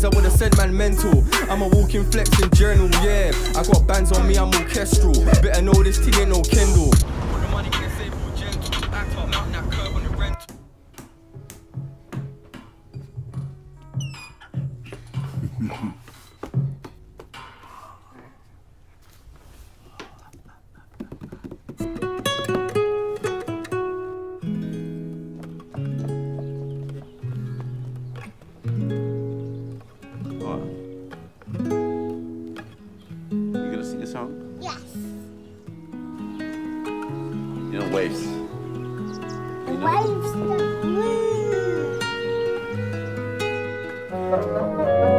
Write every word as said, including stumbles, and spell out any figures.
would've said man mental. I'm a walking flexing journal, yeah. I got bands on me, I'm orchestral. Better know this thing ain't no Kendall. Put the money in the safe or gentle. Act up, mountain that curb on the rent. Waves. The waves that move.